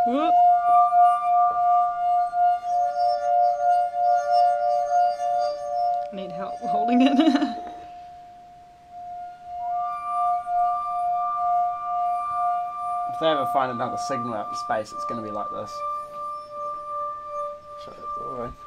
Whoop. Need help holding it. If they ever find another signal out in space, it's going to be like this. Shut it all the way.